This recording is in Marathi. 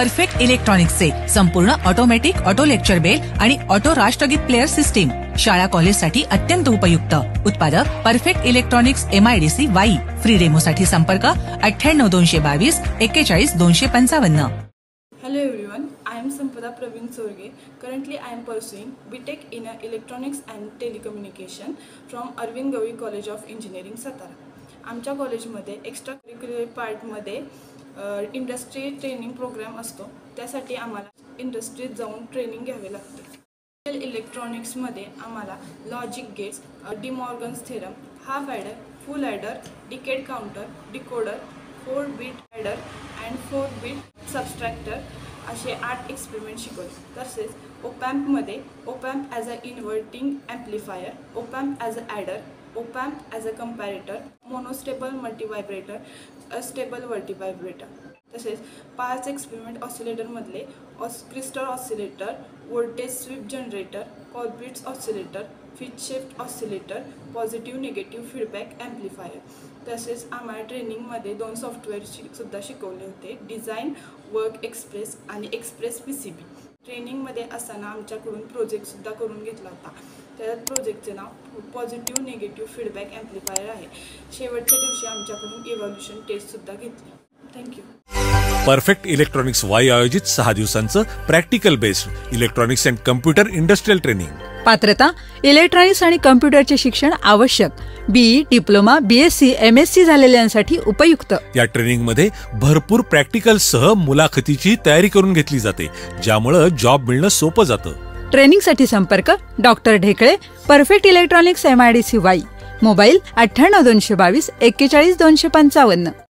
परफेक्ट इलेक्ट्रॉनिक्सचे संपूर्ण ऑटोमॅटिक ऑटो लेक्चर बेल आणि ऑटो राष्ट्रगीत प्लेअर सिस्टीम शाळा कॉलेजसाठी अत्यंत उपयुक्त। उत्पादक perfect electronics MIDC Wai. Free डेमोसाठी संपर्क 98 222 41 255। Hello everyone, I am Sampada Praveen Sorge. Currently I am pursuing BTech in Electronics and Telecommunication from Arvind Gavi College of Engineering, Satara. आमच्या कॉलेजमध्ये एक्स्ट्रा करिक्युलर पार्टमध्ये इंडस्ट्री ट्रेनिंग प्रोग्राम असतो। त्यासाठी आम्हाला इंडस्ट्रीत जाऊन ट्रेनिंग घ्यावे लागते। इलेक्ट्रॉनिक्समध्ये आम्हाला logic gates, De Morgan's theorem, half adder, full adder, decade counter, decoder, 4 bit adder and 4 bit subtractor असे 8 एक्सपेरिमेंट शिकवले। तसेच ओपॅम्पमध्ये op amp as a inverting amplifier, op amp as a adder, op amp as a comparator, monostable multivibrator, astable multivibrator. तसेच 5 एक्सपेरिमेंट ऑसिलेटरमधले crystal oscillator, voltage sweep generator, Colpitts oscillator, phase shift oscillator, positive negative feedback amplifier. तसेच आम्हाला ट्रेनिंगमध्ये 2 सॉफ्टवेअर सुद्धा शिकवले होते, डिझाईन वर्क एक्सप्रेस आणि एक्सप्रेस PCB। ट्रेनिंगमध्ये असताना आमच्याकडून प्रोजेक्टसुद्धा करून घेतला होता। त्या प्रोजेक्टचे नाव पॉझिटिव्ह निगेटिव्ह फीडबॅक ॲम्प्लिफायर आहे। शेवटच्या दिवशी आमच्याकडून इव्हॅल्युएशन टेस्टसुद्धा घेतली। थँक्यू। परफेक्ट इलेक्ट्रॉनिक्स वाई आयोजित 6 दिवसांचं practical based electronics and computer industrial training. पात्रता इलेक्ट्रॉनिक्स आणि कम्प्युटरचे शिक्षण आवश्यक, BE, डिप्लोमा, BSc, MSc झालेल्यांसाठी उपयुक्त। या ट्रेनिंग मध्ये भरपूर प्रॅक्टिकल सह मुलाखतीची तयारी करून घेतली जाते, ज्यामुळे जॉब मिळणं सोपं जातं। ट्रेनिंग साठी संपर्क doctor Dhekale, perfect electronics MIDC Wai. Mobile 98 222 41 255।